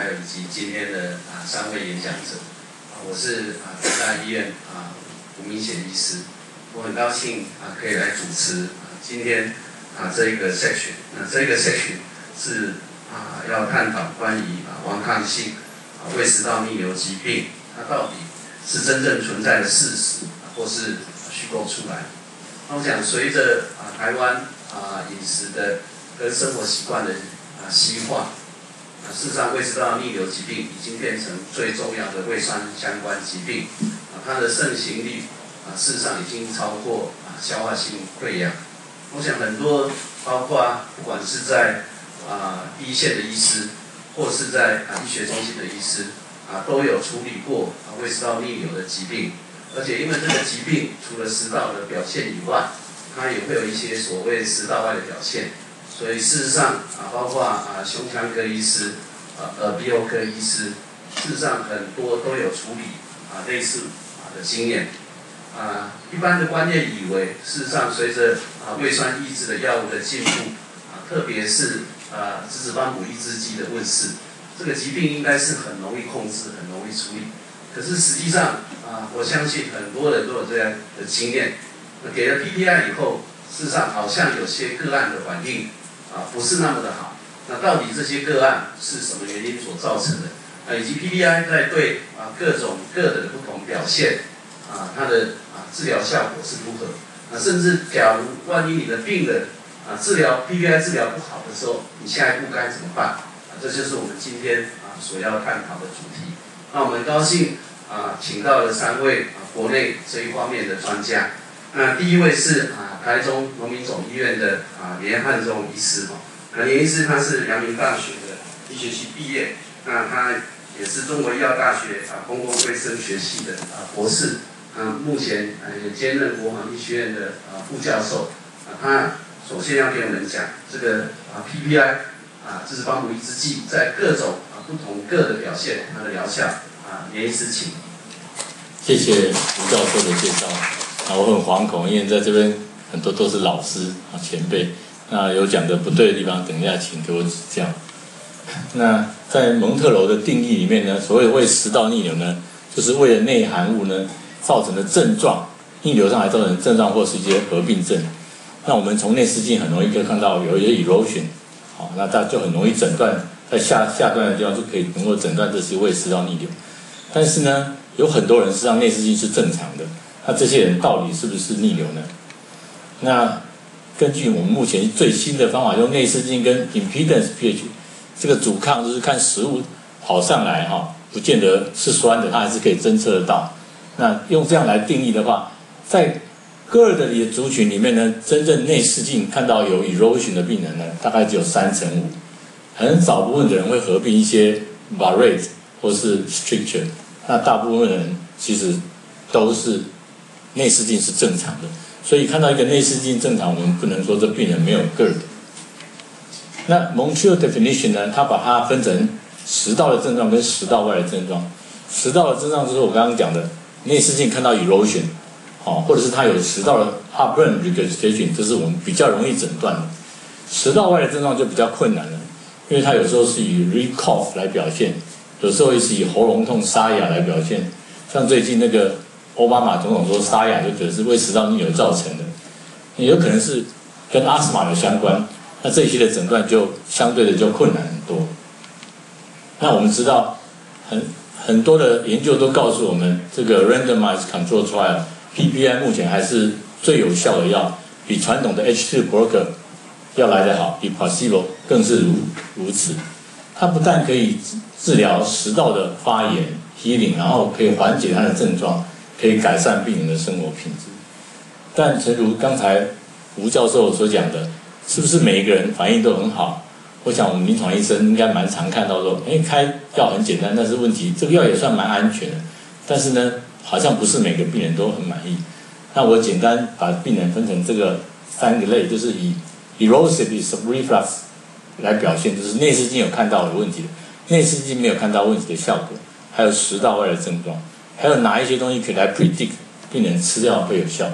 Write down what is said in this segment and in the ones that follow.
有以及今天的3位演讲者。我是台大医院吴明显医师，我很高兴可以来主持今天这一个 section。这个 section 是要探讨关于顽抗性胃食道逆流疾病，它到底是真正存在的事实，或是虚构出来。那我想随着台湾饮食的跟生活习惯的西化，事实上胃食道逆流疾病已经变成最重要的胃酸相关疾病，它的盛行率事实上已经超过消化性溃疡。我想很多包括不管是在第一线的医师，或是在医学中心的医师都有处理过胃食道逆流的疾病。而且因为这个疾病除了食道的表现以外，它也会有一些所谓食道外的表现，所以事实上包括胸腔科医师、耳鼻喉科医师，事实上很多都有处理类似的经验。一般的观念以为，事实上随着胃酸抑制的药物的进步，特别是脂肪补抑制剂的问世，这个疾病应该是很容易控制、很容易处理。可是实际上我相信很多人都有这样的经验，给了 PPI 以后，事实上好像有些个案的反应不是那么的好。那到底这些个案是什么原因所造成的？以及 PPI 在对各种个的不同表现它的治疗效果是如何？甚至假如万一你的病人治疗 PPI 治疗不好的时候，你下一步该怎么办？这就是我们今天所要探讨的主题。那我们高兴请到了3位国内这一方面的专家。那第一位是台中荣民总医院的连汉忠医师。连医师他是阳明大学的医学系毕业，那他也是中国医药大学公共卫生学系的博士。目前也兼任国防医学院的副教授。他首先要给我们讲这个PPI 脂肪补抑制剂在各种不同个的表现，它的疗效连医师请。 谢谢吴教授的介绍。我很惶恐，因为在这边很多都是老师前辈，那有讲的不对的地方，等一下请给我指教。那在蒙特娄的定义里面呢，所谓胃食道逆流呢，就是胃的内含物呢造成的症状，逆流上来造成的症状或是一些合并症。那我们从内视镜很容易可以看到有一些 erosion， 那大家就很容易诊断，在下段的地方就可以能够诊断这是胃食道逆流。但是呢，有很多人实际上内视镜是正常的，那这些人到底是不是逆流呢？那根据我们目前最新的方法，用内视镜跟 impedance pH 这个阻抗，就是看食物跑上来不见得是酸的，它还是可以侦测得到。那用这样来定义的话，在GERD的族群里面呢，真正内视镜看到有 erosion 的病人呢，大概只有3%-5%，很少部分的人会合并一些 varate 或是 stricture， 那大部分人其实都是内视镜是正常的，所以看到一个内视镜正常，我们不能说这病人没有 GERD。那 Montreal definition 呢，它把它分成食道的症状跟食道外的症状。食道的症状就是我刚刚讲的，内视镜看到 erosion， 或者是它有食道的 heartburn regurgitation， 这是我们比较容易诊断的。食道外的症状就比较困难了，因为它有时候是以 re cough 来表现，有时候也是以喉咙痛沙哑来表现。像最近那个奥巴马总统说沙哑就觉得是胃食道逆流造成的，也有可能是跟阿斯玛有相关。那这些的诊断就相对的就困难很多。那我们知道很多的研究都告诉我们，这个 randomized control trial PPI 目前还是最有效的药，比传统的 H2 blocker 要来得好，比 placebo 更是如此。它不但可以治疗食道的发炎 healing， 然后可以缓解它的症状，可以改善病人的生活品质。但诚如刚才吴教授所讲的，是不是每一个人反应都很好？我想我们临床医生应该蛮常看到说，开药很简单，但是问题这个药也算蛮安全的，但是呢，好像不是每个病人都很满意。那我简单把病人分成这个3个类，就是以 erosive reflux 来表现，就是内视镜有看到有问题的，内视镜没有看到问题的效果，还有食道外的症状，还有哪一些东西可以来 predict 病人吃药会有效。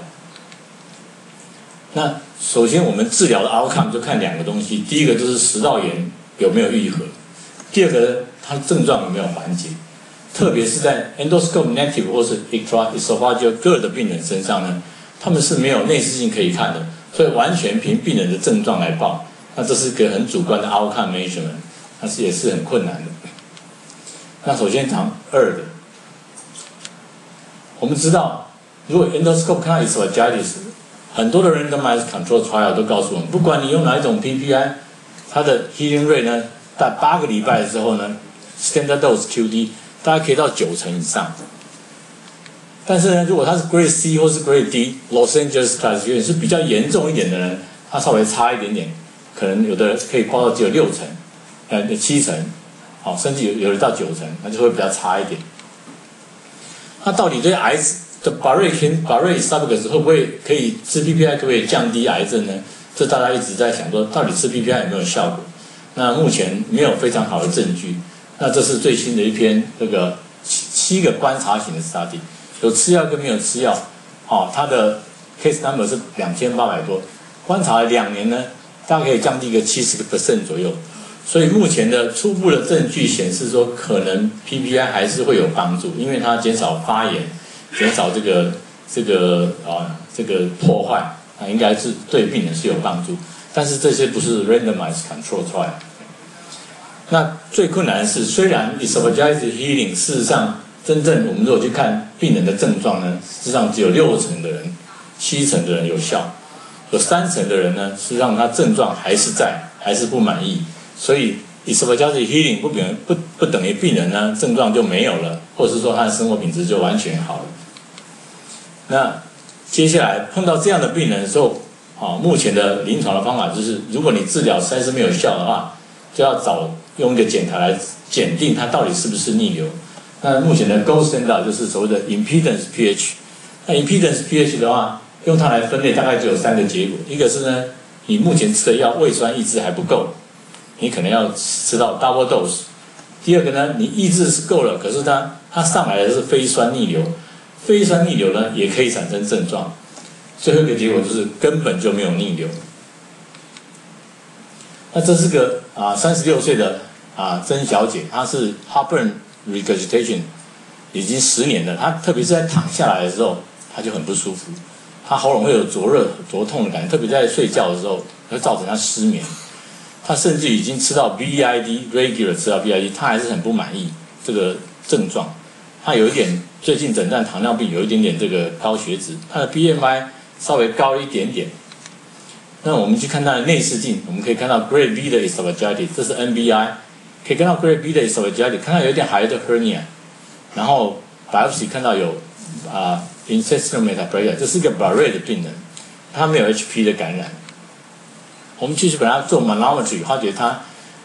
那首先我们治疗的 outcome 就看2个东西，第一个就是食道炎有没有愈合，第二个它症状有没有缓解？特别是在 endoscope negative 或是 extraesophageal GERD 的病人身上呢，他们是没有内视镜可以看的，所以完全凭病人的症状来报。那这是一个很主观的 outcome measurement， 但是也是很困难的。那首先讲2的，我们知道，如果 endoscope 看到 esophagitis， 很多的 randomized control trial 都告诉我们，不管你用哪一种 PPI， 它的 healing rate 呢，在8个礼拜的时候呢 ，standard dose QD 大概可以到90%以上。但是呢，如果他是 Grade C 或是 Grade D，Los Angeles classification 是比较严重一点的人，他稍微差一点点，可能有的可以报到只有6成，7成，好，甚至有的到9成，那就会比较差一点。那到底对癌的 Barrett esophagus 会不会可以吃 PPI 可不可以降低癌症呢？这大家一直在想说，到底吃 PPI 有没有效果？那目前没有非常好的证据。那这是最新的一篇这个7个观察型的 study， 有吃药跟没有吃药，它的 case number 是2800多，观察了2年呢，大概可以降低一个70% 左右。所以目前的初步的证据显示说，可能 PPI 还是会有帮助，因为它减少发炎，减少这个破坏，应该是对病人是有帮助。但是这些不是 randomized control trial。那最困难的是，虽然 esophagitis healing 事实上真正我们如果去看病人的症状呢，事实上只有6成的人、7成的人有效，有3成的人呢，事实上他症状还是在，还是不满意。所以 esophagitis healing 不等于病人呢症状就没有了，或者是说他的生活品质就完全好了。那接下来碰到这样的病人的时候，目前的临床的方法就是，如果你治疗实在是没有效的话，就要用一个检查来检定它到底是不是逆流。那目前的 gold standard 就是所谓的 impedance pH。那 impedance pH 的话，用它来分类大概就有3个结果，一个是呢，你目前吃的药胃酸抑制还不够，你可能要吃到 double dose。第二个呢，你抑制是够了，可是它上来的是非酸逆流，非酸逆流呢也可以产生症状。最后一个结果就是根本就没有逆流。那这是个36岁的曾小姐，她是 heartburn regurgitation 已经10年了，她特别是在躺下来的时候，她就很不舒服，她喉咙会有灼热、灼痛的感觉，特别在睡觉的时候会造成她失眠。她甚至已经吃到 BID regular 吃到 BID， 她还是很不满意这个症状。她有一点最近诊断糖尿病，有一点点这个高血脂，她的 BMI 稍微高一点点。那我们去看它的内视镜，我们可以看到 Grade B 的 esophagitis， 这是 NBI， 可以看到 Grade B 的 esophagitis， 看到有一点还的 hernia， 然后 biopsy 看到有intestinal metaplasia， 这是一个 Barrett 的病人，他没有 HP 的感染。我们继续把它做 manometry， 发觉他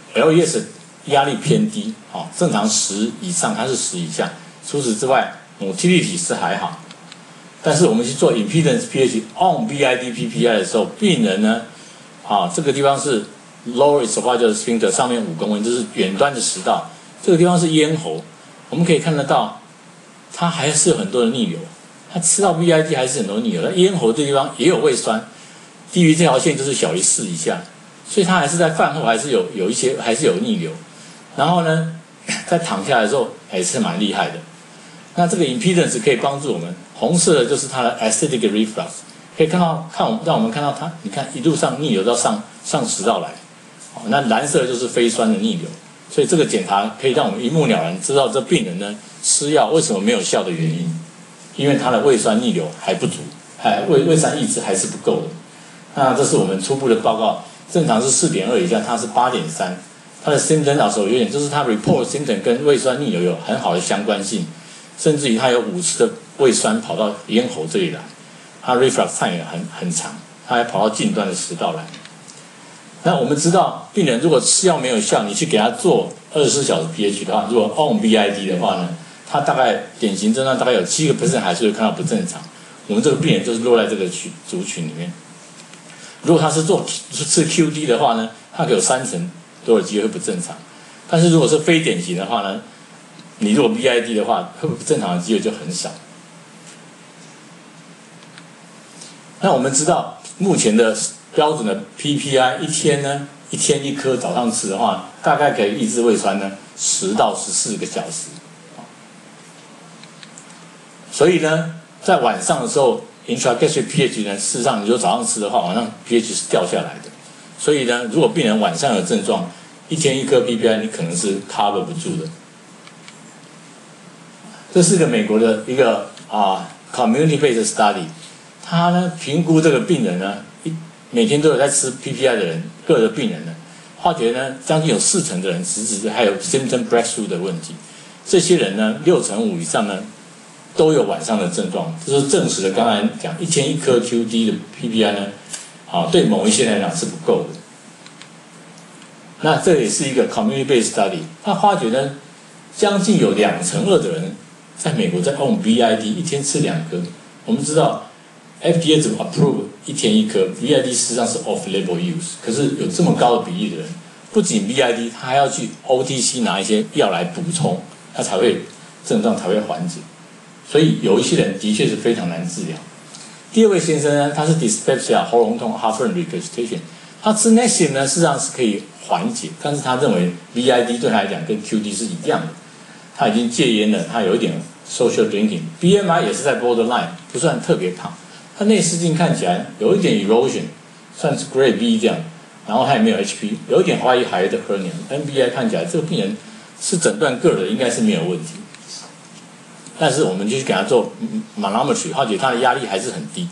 LES 压力偏低，正常10以上，它是10以下。除此之外 motility 是还好。但是我们去做 impedance pH on BID PPI 的时候，病人呢，这个地方是 lower esophageal sphincter 上面5公分，这是远端的食道，这个地方是咽喉，我们可以看得到，它还是有很多的逆流，它吃到 BID 还是很多逆流，那咽喉这地方也有胃酸，低于这条线就是小于4以下，所以它还是在饭后还是有一些还是有逆流，然后呢，在躺下来的时候还是蛮厉害的。那这个 impedance 可以帮助我们，红色的就是它的 acidic reflux， 可以让我们看到它，你看一路上逆流到上食道来，那蓝色的就是非酸的逆流，所以这个检查可以让我们一目了然知道这病人呢吃药为什么没有效的原因，因为他的胃酸逆流还不足，胃酸抑制还是不够的。那这是我们初步的报告，正常是 4.2 以下，它是 8.3， 它的 symptom also 有点就是它 report symptom 跟胃酸逆流有很好的相关性。甚至于它有5次的胃酸跑到咽喉这里来，它 reflux time 也很长，它还跑到近端的食道来。那我们知道，病人如果吃药没有效，你去给他做24小时 pH 的话，如果 on BID 的话呢，他大概典型症状大概有7% 还是会看到不正常。我们这个病人就是落在这个族群里面。如果他是吃 QD 的话呢，他可有3成多的机会会不正常。但是如果是非典型的话呢，你如果 BID 的话，会不正常的机会就很少。那我们知道，目前的标准的 PPI 一天1颗早上吃的话，大概可以抑制胃酸呢 10到14个小时。所以呢，在晚上的时候 intragastric pH 呢，事实上你如果早上吃的话，晚上 pH 是掉下来的。所以呢，如果病人晚上有症状，一天1颗 PPI 你可能是 cover 不住的。这是个美国的一个community-based study， 他呢评估这个病人呢，每天都有在吃 PPI 的人，各的病人呢，发觉呢将近有40%的人实质还有 symptom breakthrough 的问题。这些人呢，65%以上呢都有晚上的症状，这是证实了刚才讲1天1颗 QD 的 PPI 呢，对某一些人来讲是不够的。那这也是一个 community-based study， 他发觉呢，将近有2%的人在美国在用 BID， 一天吃2颗。我们知道 FDA 只 approve 1天1颗 ，BID 事实上是 off-label use， 可是有这么高的比例的人，不仅 BID， 他还要去 OTC 拿一些药来补充，他才会症状才会缓解。所以有一些人的确是非常难治疗。第二位先生呢，他是 dyspepsia 喉咙痛 heartburn regurgitation， 他吃 Nexium 呢，事实上是可以缓解，但是他认为 BID 对他来讲跟 QD 是一样的。他已经戒烟了，他有一点 social drinking，BMI 也是在 borderline， 不算特别胖。他内视镜看起来有一点 erosion， 算是 grade B 这样，然后他也没有 HP， 有一点怀疑还的 hernia，NBI 看起来这个病人是诊断个的，应该是没有问题。但是我们就去给他做 manometry， 发觉他的压力还是很低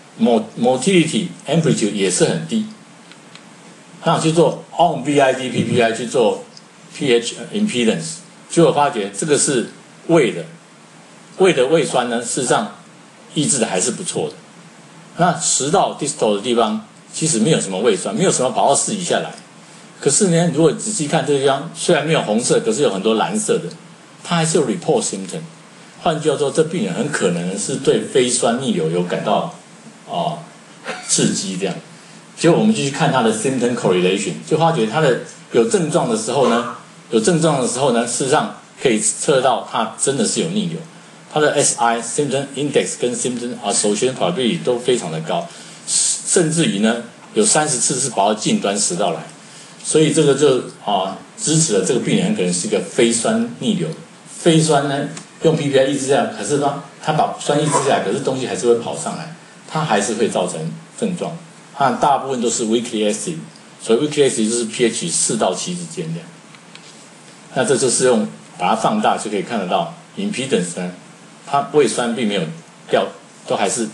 ，motility amplitude 也是很低。那去做 on BID PPI 去做 pH impedance。结果发觉这个是胃的胃酸呢，事实上抑制的还是不错的。那食道 distal 的地方其实没有什么胃酸，没有什么跑到4以下来。可是呢，如果仔细看这个地方，虽然没有红色，可是有很多蓝色的，它还是有 report symptom。换句话说，这病人很可能是对非酸逆流有感到刺激这样。结果我们就去看他的 symptom correlation， 就发觉他的有症状的时候呢，事实上可以测到他真的是有逆流。他的 SI symptom index 跟 symptom association probability 都非常的高，甚至于呢有30次是跑到近端食道来，所以这个就支持了这个病人很可能是一个非酸逆流。非酸呢用 PPI 抑制下来，可是他把酸抑制下来，可是东西还是会跑上来，它还是会造成症状。它大部分都是 weakly acid， 所以 weakly acid 就是 pH 4到7之间的。那这就是用把它放大就可以看得到 impedance 呢，它胃酸并没有掉，都还是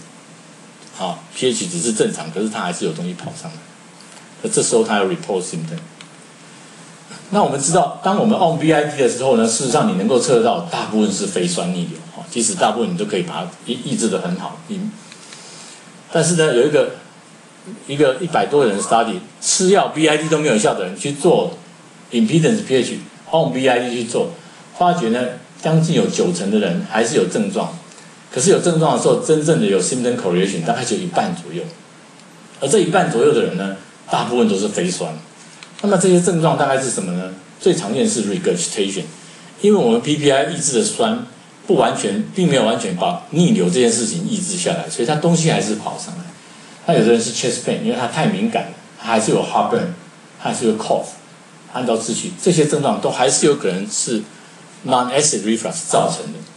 pH 只是正常，可是它还是有东西跑上来。那这时候它有 report symptom。那我们知道，当我们 on BID 的时候呢，事实上你能够测得到大部分是非酸逆流，即使大部分你都可以把它抑制得很好。但是呢，有一个100多人的 study， 吃药 BID 都没有效的人去做 impedance pH on BID 去做，发觉呢，将近有90%的人还是有症状，可是有症状的时候，真正的有 symptom correlation 大概就1半左右，而这1半左右的人呢，大部分都是非酸。那么这些症状大概是什么呢？最常见是 regurgitation， 因为我们 PPI 抑制的酸并没有完全把逆流这件事情抑制下来，所以它东西还是跑上来。那有的人是 chest pain， 因为他太敏感了，他还是有 heartburn， 他还是有 cough， 按照次序，这些症状都还是有可能是 non-acid reflux 造成的。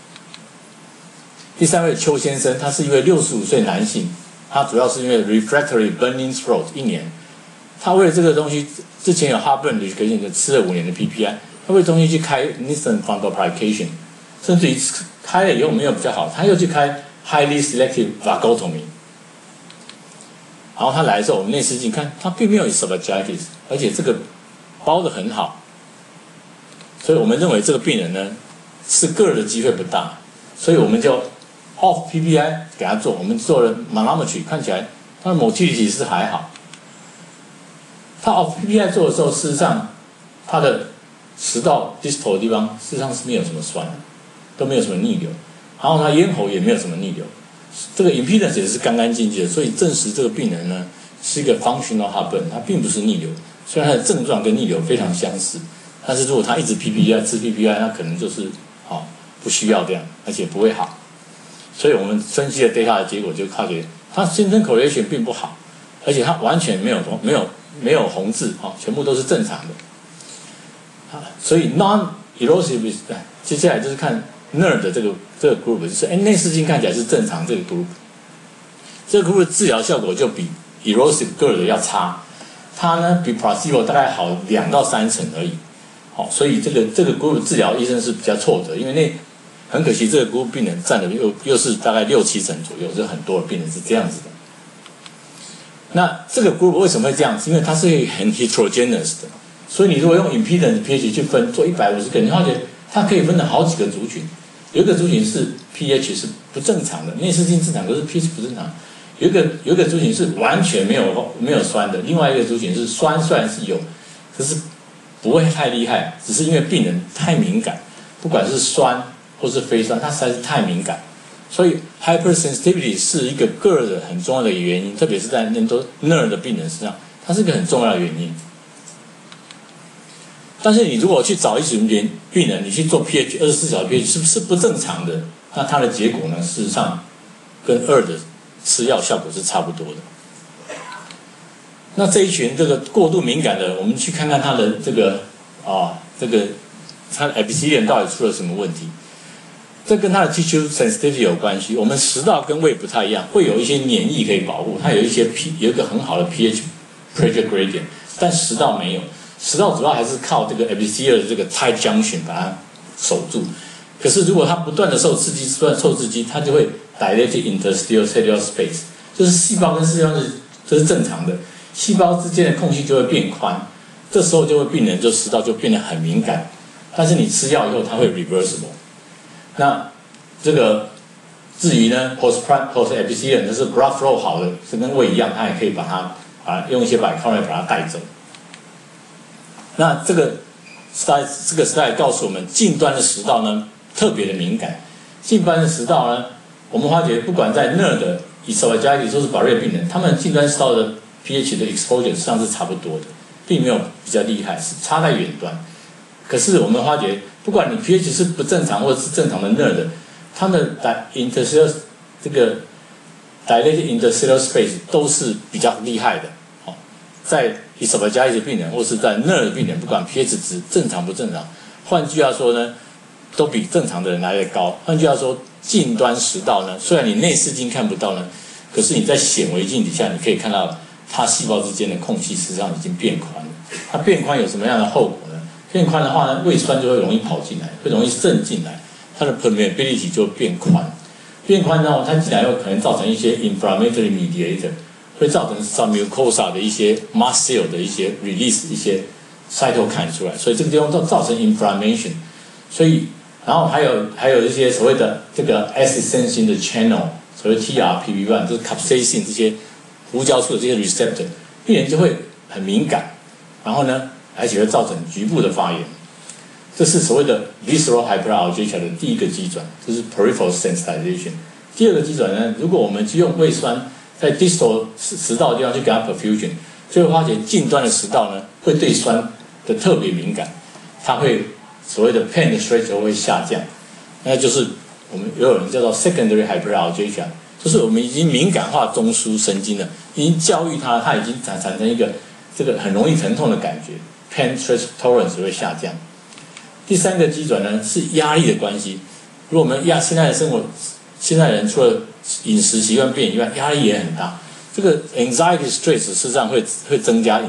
第3位邱先生，他是一位65岁男性，他主要是因为 refractory burning throat 1年，他为了这个东西之前有 heartburn 就吃了5年的 PPI， 他为了东西去开 Nissen fundoplication， 甚至于开了以后没有比较好，他又去开 highly selective vagotomy。然后他来的时候，我们内视镜看他并没有 esophagitis， 而且这个包得很好，所以我们认为这个病人呢是个的机会不大，所以我们就 off PPI 给他做，我们做了 manometry， 看起来他的 motility 是还好。他 off PPI 做的时候，事实上他的食道 distal 的地方事实上是没有什么酸，都没有什么逆流，然后他咽喉也没有什么逆流。这个 impedance 也是干干净净的，所以证实这个病人呢是一个 functional heartburn， 他并不是逆流。虽然他的症状跟逆流非常相似，但是如果他一直 PPI 吃 PPI， 那可能就是不需要这样，而且不会好。所以我们分析的 data 的结果就发觉，他 symptom correlation 并不好，而且他完全没有红字全部都是正常的。 所以 non-erosive 接下来就是看 NERD 这个 group， 就是内视镜看起来是正常这个 group， 这个 group 的治疗效果就比 erosive GERD 要差，它呢比 placebo 大概好2到3成而已。好，所以这个 group 治疗医生是比较挫折，因为很可惜这个 group 病人占的又是大概6-7成左右，就很多的病人是这样子的。那这个 group 为什么会这样子？因为它是很 heterogeneous 的，所以你如果用 impedance pH 去分，做150个，你发觉它可以分成好几个族群。有一个族群是 pH 是不正常的，内视镜正常，可是 pH 不正常。有一个族群是完全没有酸的，另外一个族群是酸虽然是有，可是不会太厉害，只是因为病人太敏感，不管是酸或是非酸，它实在是太敏感。所以 hypersensitivity 是一个 GERD 很重要的原因，特别是在NERD 的病人身上，它是一个很重要的原因。但是你如果去找一群病人，你去做 pH 24小时 pH 是不是不正常的？那它的结果呢，事实上跟2的吃药效果是差不多的。那这一群这个过度敏感的，我们去看看它的它的 epithelium 到底出了什么问题？这跟它的 tissue sensitivity 有关系。我们食道跟胃不太一样，会有一些黏液可以保护，它有一个很好的 pH pressure gradient， 但食道没有。食道主要还是靠这个 epithelial 的这个 tight junction 把它守住。可是如果它不断的受刺激，它就会 dilated interstitial cellular space， 就是细胞跟细胞这是正常的，细胞之间的空隙就会变宽，这时候病人就食道就变得很敏感。但是你吃药以后，它会 reversible。那这个至于呢 post epithelium 就是 blood flow 好的，是跟胃一样，它也可以把它用一些 bicarbonate 把它带走。那这个 slide 告诉我们，近端的食道呢特别的敏感。近端的食道呢，我们发觉不管在 NERD、esophagitis 都是保瑞病人，他们近端食道的 pH 的 exposure 实际上是差不多的，并没有比较厉害，是差在远端。可是我们发觉，不管你 pH 是不正常或者是正常的 NERD， 它的 intercellular 这个 dilated intercellular space 都是比较厉害的。在 esophagitis 病人或是在 NERD 病人，不管 pH 值正常不正常，换句话说呢，都比正常的人来得高。换句话说，近端食道呢，虽然你内视镜看不到呢，可是你在显微镜底下，你可以看到它细胞之间的空隙实际上已经变宽了。它变宽有什么样的后果呢？变宽的话呢，胃酸就会容易跑进来，会容易渗进来，它的 permeability 就会变宽。变宽呢，它进来又可能造成一些 inflammatory mediator。会造成 submucosa 的一些 mast cell 的一些 release 一些 cytokine 出来，所以这个地方造成 inflammation。所以，然后还有一些所谓的这个 acid sensing 的 channel， 所谓 TRPV1， 就是 capsaicin 这些胡椒素的这些 receptor， 病人就会很敏感，然后呢，而且会造成局部的发炎。这是所谓的 visceral hyperalgesia 的第一个机转，这是 peripheral sensitization。第二个机转呢，如果我们去用胃酸在 distal 食道的地方去给它 perfusion， 就会发觉近端的食道呢会对酸的特别敏感，它会所谓的 penetration 会下降，那就是我们有人叫做 secondary hyperalgesia， 就是我们已经敏感化中枢神经了，已经教育它，它已经产生一个这个很容易疼痛的感觉 ，penetration tolerance 会下降。第三个机转呢是压力的关系，如果我们现在的生活，现在人除了饮食习惯变以外，压力也很大。这个 anxiety stress 事实上会增加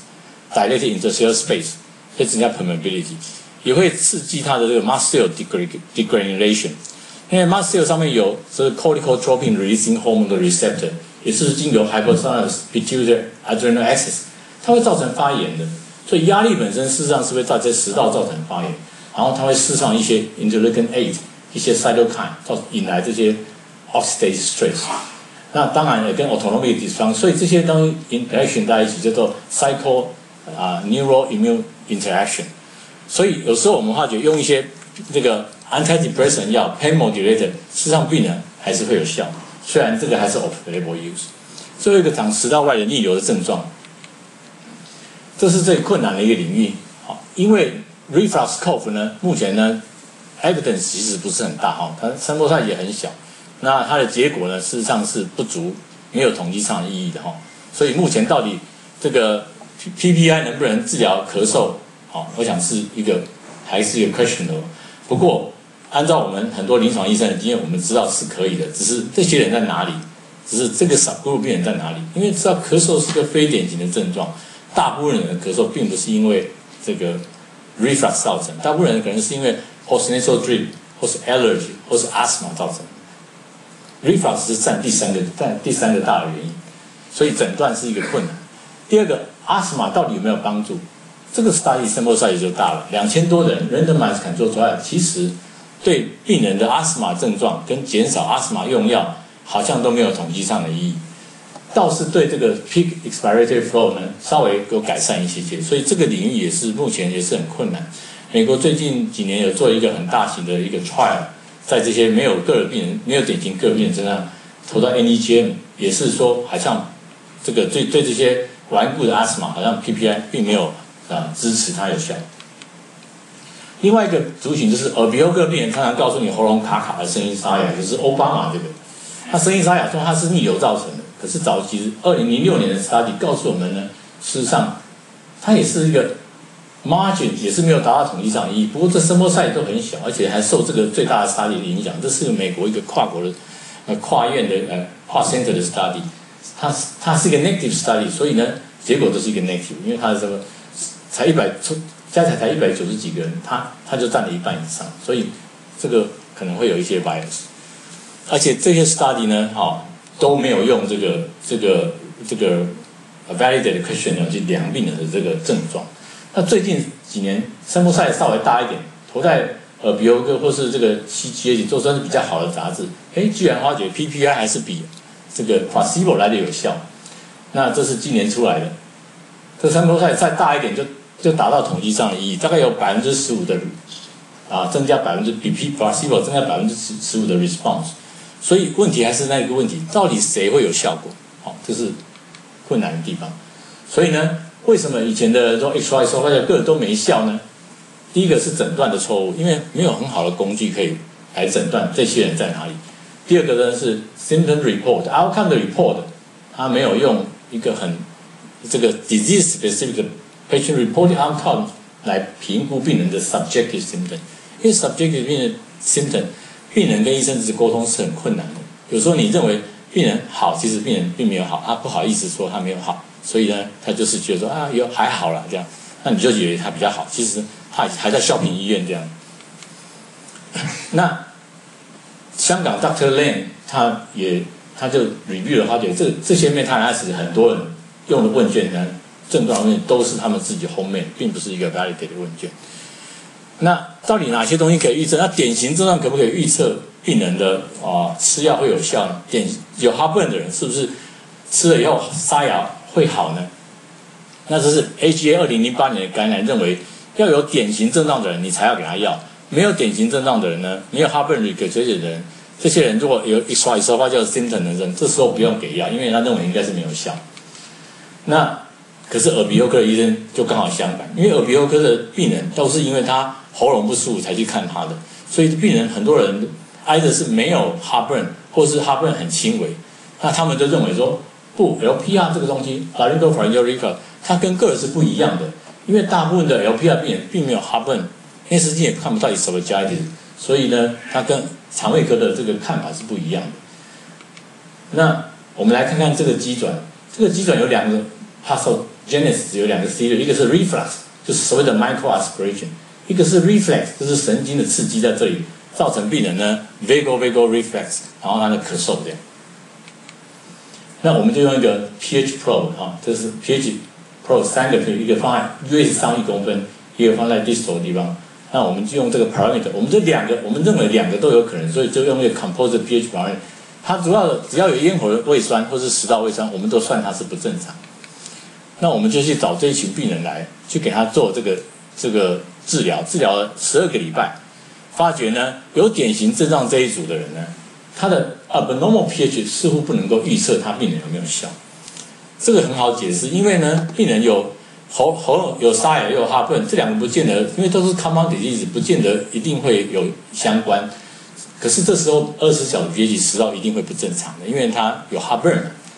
dilated intercellular space， 会增加 permeability， 也会刺激它的这个 mast cell degranulation。因为 mast cell 上面有这个 corticotropin releasing hormone 的 receptor， 也是经由 hypothalamus pituitary adrenal axis， 它会造成发炎的。所以压力本身事实上是会在食道造成发炎，然后它会释放一些 interleukin 8， 一些 cytokine， 引来这些oxidative stress， 那当然也跟 autonomic dysfunction， 所以这些东西 interaction 在一起叫做 neuroimmune interaction。所以有时候我们发觉用一些这个 antidepressant 药 pain modulator， 事实上病人还是会有效，虽然这个还是 off-label use。最后一个讲食道外的逆流的症状，这是最困难的一个领域。好，因为 reflux cough 呢，目前呢 evidence 其实不是很大哈，它sample size也很小。那它的结果呢，事实上是不足，没有统计上的意义的哈。所以目前到底这个 PPI 能不能治疗咳嗽我想还是一个 questionable。不过按照我们很多临床医生的经验，我们知道是可以的，只是这些人在哪里？只是这个subgroup病人在哪里？因为知道咳嗽是个非典型的症状，大部分人的咳嗽并不是因为这个 reflux 造成，大部分人可能是因为 postnasal drip 或是 allergy 或是 asthma 造成。reflux 是占第三个大的原因，所以诊断是一个困难。第二个 asthma 到底有没有帮助？这个 study sample size 就大了，2000多人 randomized control trial， 其实对病人的 asthma 症状跟减少 asthma 用药好像都没有统计上的意义，倒是对这个 peak expiratory flow 呢稍微有改善一些，所以这个领域目前也是很困难。美国最近几年有做一个很大型的一个 trial， 在这些没有典型个病人身上投到 NEJM， 也是说好像这个对这些顽固的 asthma 好像 PPI 并没有支持它有效。另外一个族群就是耳鼻喉科病人常常告诉你喉咙卡卡的声音沙哑，就是奥巴马这个，他声音沙哑说它是逆流造成的，可是早期2006年的 study 告诉我们呢，事实上它也是一个 margin 也是没有达到统计上的意义，不过这sample size都很小，而且还受这个最大的 study 的影响。这是美国一个跨国的跨院的跨 center 的 study， 它是一个 negative study， 所以呢结果都是一个 negative， 因为它的这个才加起来才190几个人，他就占了一半以上，所以这个可能会有一些 bias， 而且这些 study 呢，都没有用这个 validated questionnaire 去量病人的这个症状。那最近几年 sample size 稍微大一点，投在耳鼻喉科或是这个 CGH 做算是比较好的杂志，居然发觉 PPI 还是比这个 placebo 来的有效。那这是今年出来的，这 sample size 再大一点就达到统计上的意义，大概有15%的增加比 placebo 增加15%的 response， 所以问题还是那一个问题，到底谁会有效果？这是困难的地方。所以呢，为什么以前的说 XY 说发现个都没效呢？第一个是诊断的错误，因为没有很好的工具可以来诊断这些人在哪里。第二个呢是 symptom report，outcome 的 report， 它没有用一个很这个 disease specific 的patient reported outcome 来评估病人的 subjective symptom， 因为 subjective symptom 病人跟医生之间沟通是很困难的。有时候你认为病人好，其实病人并没有好，他不好意思说他没有好，所以呢，他就是觉得说还好啦这样，那你就以为他比较好，其实他还在孝平医院这样。那香港 Dr. Lane 他就 review 了，发觉这些 meta analysis 很多人用的问卷呢，症状问卷都是他们自己 homemade， 并不是一个 validated 的问卷。那到底哪些东西可以预测？那典型症状可不可以预测病人的吃药会有效呢？有哈本的人是不是吃了以后沙哑会好呢？那这是 AGA 2008年的感染认为，要有典型症状的人你才要给他药，没有典型症状的人呢，没有哈本 regurgitation 的人，这些人如果有 extra 叫 symptom 的人，这时候不用给药，因为他认为应该是没有效。那可是耳鼻喉科的医生就刚好相反，因为耳鼻喉科的病人都是因为他喉咙不舒服才去看他的，所以病人很多人挨的是没有 heartburn 或是 heartburn 很轻微，那他们就认为说不 LPR 这个东西 laryngopharyngeal recurrence 它跟个人是不一样的，因为大部分的 LPR 病人并没有 heartburn， 因为实际也看不到 esophagitis， 所以呢它跟肠胃科的这个看法是不一样的。那我们来看看这个机转，这个机转有两个 pathogenesis 有两个 theory， 一个是 reflux 就是所谓的 microaspiration， 一个是 reflex 就是神经的刺激在这里造成病人呢 vagal reflex， 然后他的咳嗽这样。那我们就用一个 pH probe 这是 pH probe 3个 pH， 一个放在 US 上1公分，一个放在 distal 的地方。那我们就用这个 parameter， 我们认为两个都有可能，所以就用一个 composite pH parameter。它主要的只要有咽喉胃酸或是食道胃酸，我们都算它是不正常。那我们就去找这一群病人来，去给他做这个治疗了12个礼拜，发觉呢有典型症状这一组的人呢，他的 abnormal pH 似乎不能够预测他病人有没有效。这个很好解释，因为呢病人有喉咙有沙哑又有哈本，这两个不见得，因为都是 common disease， 不见得一定会有相关。可是这时候24小时pH食道一定会不正常的，因为它有 heartburn。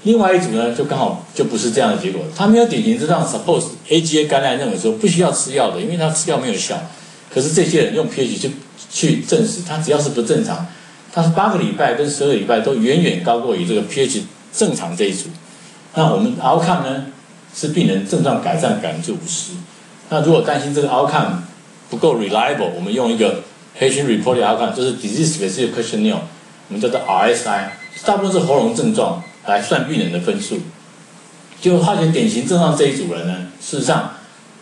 另外一组呢，就刚好就不是这样的结果，他没有典型症状 ，suppose AGA 感染认为说不需要吃药的，因为他吃药没有效。可是这些人用 pH 去证实，他只要是不正常，他是8个礼拜跟12个礼拜都远远高过于这个 pH 正常这一组。那我们 outcome 呢，是病人症状改善50%。那如果担心这个 outcome 不够 reliable， 我们用一个 patient reported outcome， 就是 disease specific questionnaire， 我们叫做 RSI， 大部分是喉咙症状来算病人的分数。就发现典型症状这一组人呢，事实上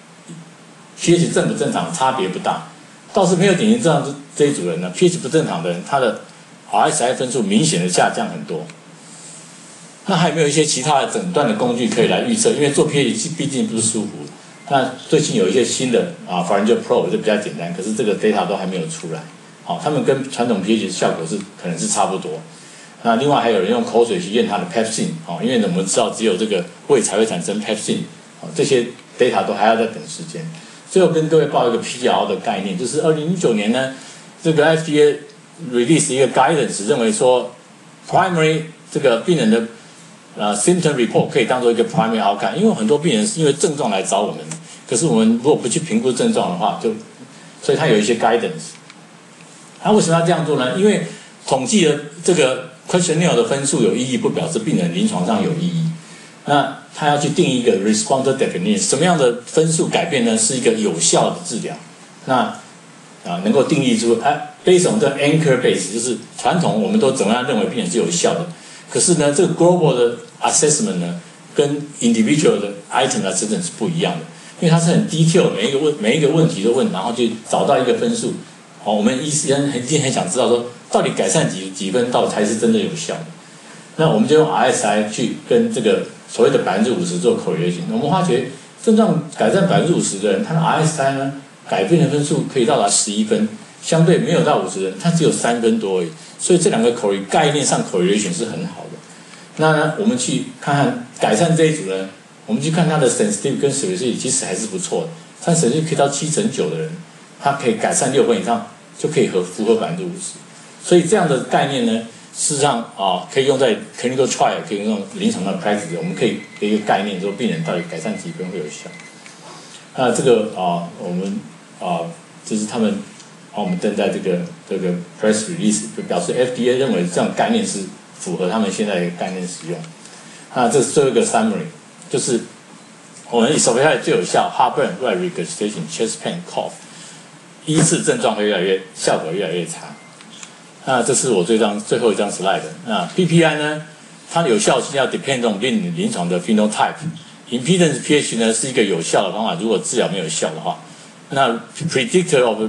pH 正不正常差别不大，倒是没有典型症状这一组人呢 ，pH 不正常的人，他的 RSI 分数明显的下降很多。那还有没有一些其他的诊断的工具可以来预测？因为做 pH 毕竟不是舒服。那最近有一些新的Pharyngeal Probe 就比较简单，可是这个 data 都还没有出来。好，他们跟传统 pH 效果可能是差不多。那另外还有人用口水去验它的 pepsin， 因为我们知道只有这个胃才会产生 pepsin， 这些 data 都还要再等时间。最后跟各位报一个 PRO 的概念，就是2019年呢，这个 FDA release 一个 guidance， 认为说 primary 这个病人的symptom report 可以当做一个 primary outcome， 因为很多病人是因为症状来找我们，可是我们如果不去评估症状的话，所以它有一些 guidance。那为什么要这样做呢？因为统计的这个 questionnaire 的分数有意义，不表示病人临床上有意义。那他要去定一个 responder definition， 什么样的分数改变呢？是一个有效的治疗。那能够定义出based on the anchor base， 就是传统我们都怎么样认为病人是有效的。可是呢，这个 global 的 assessment 呢，跟 individual 的 item assessment 是不一样的，因为它是很 detail， 每一个问题都问，然后就找到一个分数。我们医生一定很想知道说，到底改善几分到才是真的有效的。那我们就用 RSI 去跟这个所谓的50%做 correlation。我们发觉症状改善50%的人，他的 RSI 呢改变的分数可以到达11分，相对没有到50人，他只有3分多而已。所以这两个概念上 correlation 是很好的。那呢，我们去看看改善这一组呢，我们去看他的 sensitivity 跟 specificity 其实还是不错的。他 sensitivity 可以到7/9的人，他可以改善6分以上，就可以符合50%。所以这样的概念呢，事实上可以用在 clinical trial， 可以用临床的 practice。我们可以给一个概念，说病人到底改善几分会有效。那这个我们就是他们我们登在这个 press release， 就表示 FDA 认为这样概念是符合他们现在的概念使用。那这是最后一个 summary， 就是我们手飞最有效 heartburn, right regurgitation, chest pain, cough， 依次症状会效果越来越差。那这是我最后一张 slide。那 PPI 呢，它的有效性要 depend on 病人临床的 phenotype。Impedance pH 呢是一个有效的方法，如果治疗没有效的话，那 predictor of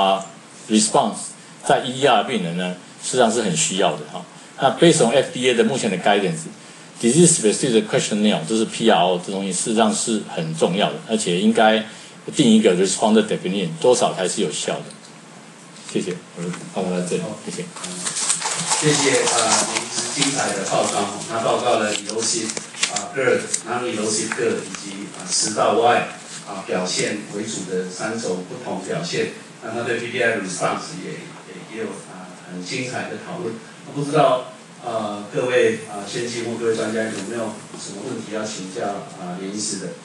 response 在 ER 病人呢，事实上是很需要的那 based on FDA 的目前的 guidance，disease specific questionnaire 就是 PRO 这东西，事实上是很重要的，而且应该定一个 responder definition， 多少才是有效的。谢谢，我报告到这里，谢谢。 谢谢林医师精彩的报告，他报告了erosive GERD、non-erosive GERD 以及食道外表现为主的3种不同表现。那他对 PPI response 也有很精彩的讨论。不知道各位先进或各位专家有没有什么问题要请教林医师的？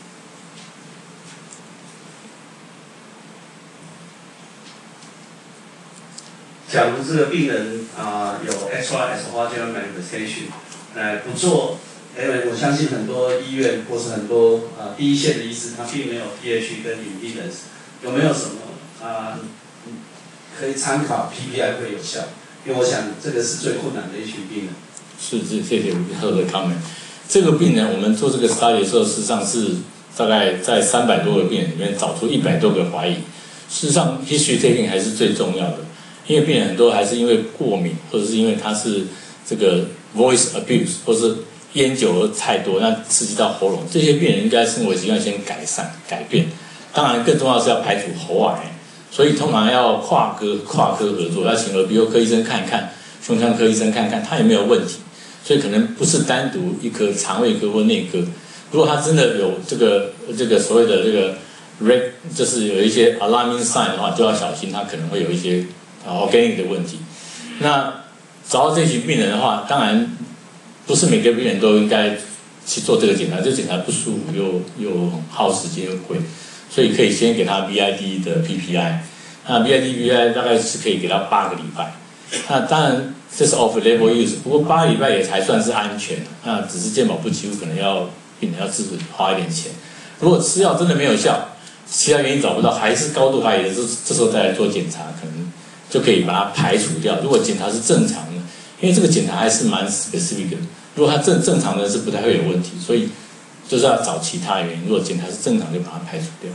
假如这个病人有 extraesophageal manifestation， 不做，因为我相信很多医院或是很多第一线的医师，他并没有 pH 跟 impedance， 有没有什么可以参考 PPI 会有效？因为我想这个是最困难的一群病人。 是，谢谢吴教授的 comment。这个病人我们做这个 study 的时候，事实上是大概在300多个病人里面找出100多个怀疑。事实上 history taking 还是最重要的。因为病人很多还是因为过敏，或者是因为他是这个 voice abuse， 或是烟酒太多，那刺激到喉咙，这些病人应该生活习惯先改变。当然，更重要的是要排除喉癌，所以通常要跨科合作，要请耳鼻喉科医生看一看，胸腔科医生看看他有没有问题。所以可能不是单独一科肠胃科或内科。如果他真的有这个所谓的这个 就是有一些 alarming sign 的话，就要小心，他可能会有一些organic 的问题。那找到这群病人的话，当然不是每个病人都应该去做这个检查，这个检查不舒服又很耗时间又贵，所以可以先给他 BID 的 PPI， 那 BID PPI 大概是可以给他8个礼拜，那当然这是 off-label use， 不过8个礼拜也才算是安全，那只是健保不给付，可能病人要自己花一点钱。如果吃药真的没有效，其他原因找不到，还是高度怀疑的，这时候再来做检查，可能就可以把它排除掉。如果检查是正常的，因为这个检查还是蛮 specific 的，如果它正常的是不太会有问题，所以就是要找其他原因。如果检查是正常，就把它排除掉。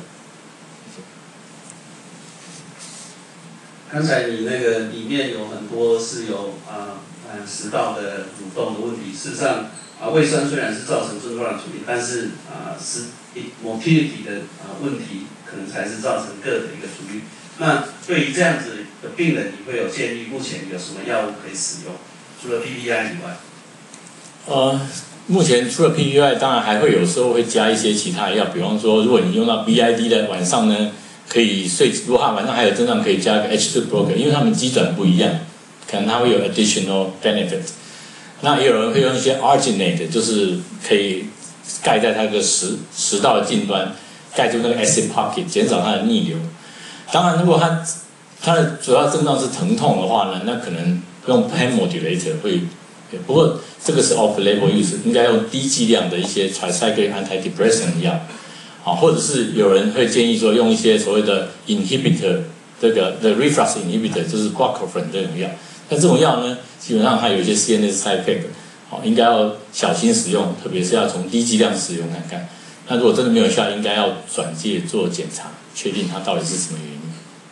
刚才你那个里面有很多是有食道的蠕动的问题，事实上胃酸虽然是造成症状的主因，但是motility 的问题可能才是造成个的一个主因。那对于这样子的病人，你会有建议目前有什么药物可以使用？除了 PPI 以外？ 目前除了 PPI， 当然还会有时候会加一些其他药，比方说，如果你用到 BID 的晚上呢，可以睡，如果他晚上还有症状，可以加个 H2 blocker， 因为他们机转不一样，可能它会有 additional benefit。那也有人会用一些 arginate， 就是可以盖在它的食道的近端，盖住那个 acid pocket， 减少它的逆流。当然，如果它的主要症状是疼痛的话呢，那可能用 pain modulator 会，不过这个是 off-label use， 应该用低剂量的一些 tricyclic antidepressant 药，或者是有人会建议说用一些所谓的 inhibitor， 这个 the reflux inhibitor 就是 baclofen 这种药，但这种药呢，基本上它有一些 CNS side effect， 应该要小心使用，特别是要从低剂量使用看看。那如果真的没有效，应该要转介做检查，确定它到底是什么原因。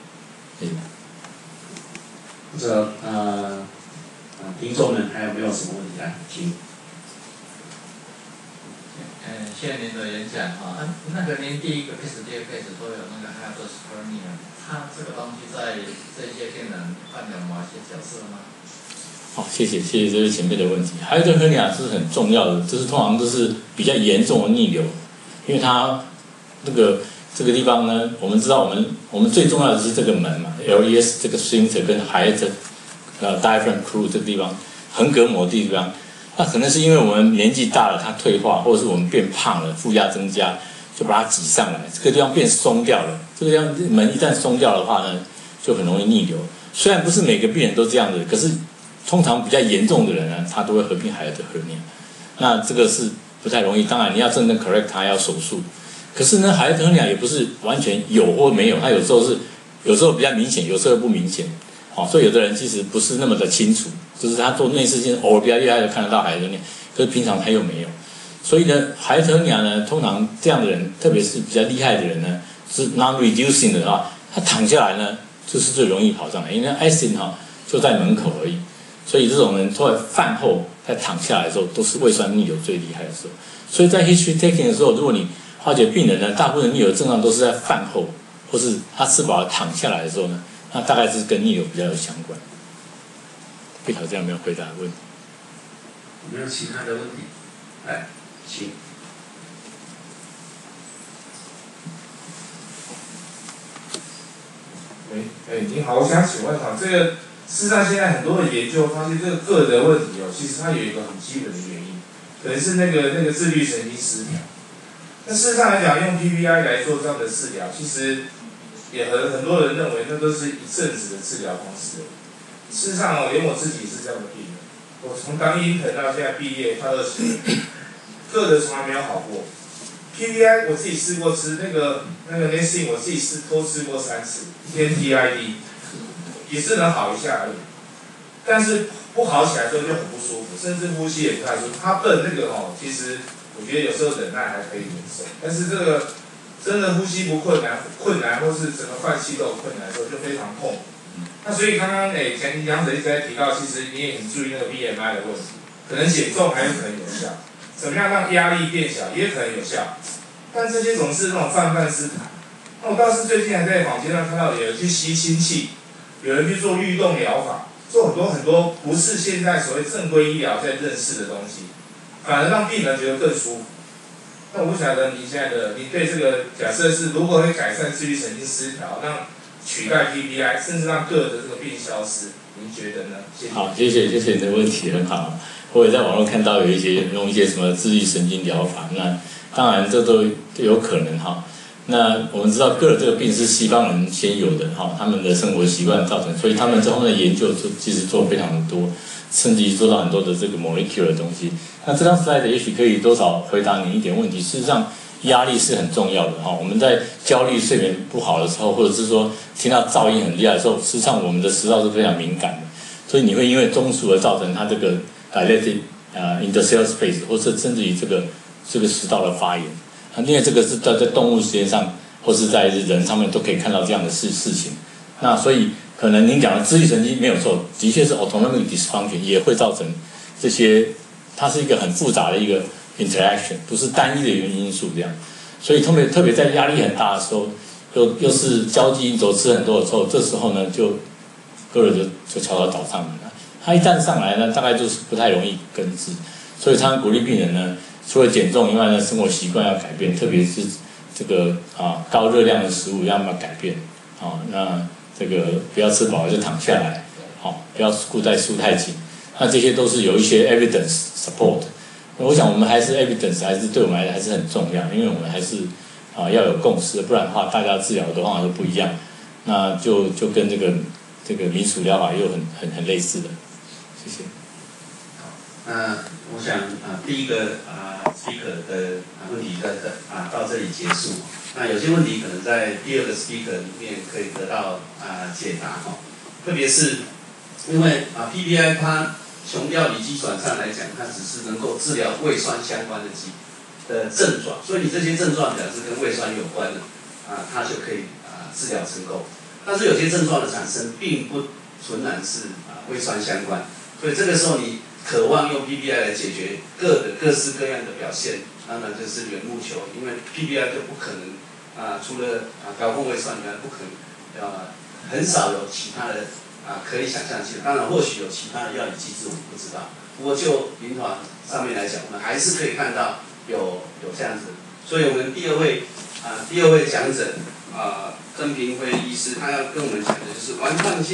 不知道听众们还有没有什么问题来听？ 谢谢您的演讲那个您第一个 case、第二个 case 都有那个 hiatus hernia， 它这个东西在这些病人扮演某些角色吗？ 好，谢谢这位前辈的问题。hiatus hernia是很重要的，就是通常都是比较严重的逆流，因为它这个地方呢，我们知道我们最重要的是这个门嘛 ，LES 这个 sphincter 跟 hiatus diaphragm crew 这个地方横膈膜地方，那可能是因为我们年纪大了，它退化，或者是我们变胖了，负压增加，就把它挤上来，这个地方变松掉了。这个地方门一旦松掉的话呢，就很容易逆流。虽然不是每个病人都这样子，可是通常比较严重的人呢，他都会合并hiatus hernia。那这个是不太容易，当然你要真正 correct 它要手术。可是呢hiatus hernia也不是完全有或没有，它有时候比较明显，有时候不明显。所以有的人其实不是那么的清楚，就是他做内视镜偶尔比较厉害的看得到hiatus hernia，可是平常他又没有。所以呢hiatus hernia呢，通常这样的人，特别是比较厉害的人呢，是 non-reducing 的话，他躺下来呢，就是最容易跑上来，因为 acid 就在门口而已。所以这种人在饭后在躺下来的时候，都是胃酸逆流最厉害的时候。所以在 history taking 的时候，如果你发觉病人呢，大部分逆流症状都是在饭后，或是他吃饱了躺下来的时候呢，那大概是跟逆流比较有相关。不晓得这样没有回答问题？ 有没有其他的问题？来，请。 你好，我想请问这个事实上现在很多的研究发现，这个个的问题其实它有一个很基本的原因，可能是那个自律神经失调。那事实上来讲，用 PPI 来做这样的治疗，其实也很多人认为那都是一阵子的治疗方式。事实上连我自己是这样的病人，我从当intern到现在毕业快20年，个的从来没有好过。PPI 我自己试过吃，那个 Nestin 我自己偷吃过3次，一天 TID 也是能好一下而已，但是不好起来之后就很不舒服，甚至呼吸也不太舒服。它笨那个其实我觉得有时候忍耐还可以忍受，但是这个真的呼吸不困难，或是整个换气都有困难的时候就非常痛苦。那所以刚刚前杨者一直在提到，其实你也很注意那个 BMI 的问题，可能减重还有可能有效，怎么样让压力变小也可能有效，但这些总是那种泛泛之谈。那我倒是最近还在坊间上看到有人去吸氢气，有人去做律动疗法，做很多不是现在所谓正规医疗在认识的东西，反而让病人觉得更舒服。那我不晓得你对这个假设是如何会改善自律神经失调，让取代 PPI， 甚至让个的这个病消失，您觉得呢？ 好，谢谢你的问题很好。我也在网络看到有一些用一些什么自律神经疗法，那当然这都有可能哈。那我们知道个这个病是西方人先有的哈，他们的生活习惯造成，所以他们这方面的研究其实做非常的多，甚至于做到很多的这个 molecular 的东西。那这张 slide 也许可以多少回答你一点问题。事实上，压力是很重要的哈。我们在焦虑、睡眠不好的时候，或者是说听到噪音很厉害的时候，事实上我们的食道是非常敏感的，所以你会因为中枢而造成它这个 dilated intercell space， 或是甚至于这个食道的发炎。因为这个是在动物实验上，或是在人上面都可以看到这样的事情。那所以可能您讲的自律神经没有错，的确是 autonomic dysfunction 也会造成这些，它是一个很复杂的一个 interaction， 不是单一的原因素这样。所以特别在压力很大的时候，又是交际应酬吃很多的时候，这时候呢个人就悄悄找上门了。他一旦上来呢，大概就是不太容易根治，所以常常鼓励病人呢，除了减重以外呢，生活习惯要改变，特别是这个高热量的食物要慢慢改变。那这个不要吃饱了就躺下来，不要束太紧。那这些都是有一些 evidence support。我想我们还是 evidence 还是对我们来讲还是很重要，因为我们还是要有共识，不然的话大家治疗的方法都不一样，那就跟这个民俗疗法又很类似的。谢谢。 好，那我想第一个speaker 的问题到这里结束。那有些问题可能在第二个 speaker 里面可以得到解答哈，特别是因为PPI 它雄调乙基转上来讲，它只是能够治疗胃酸相关的症状，所以你这些症状表示跟胃酸有关的它就可以治疗成功。但是有些症状的产生并不纯然是胃酸相关，所以这个时候你渴望用 PPI 来解决各式各样的表现，当然就是缘木求，因为 PPI 就不可能除了调控胃酸以外，不可能很少有其他的可以想象性。当然或许有其他的药理机制我们不知道，不过就临床上面来讲，我们还是可以看到有这样子。所以我们第二位讲者曾平辉医师，他要跟我们讲的就是顽抗性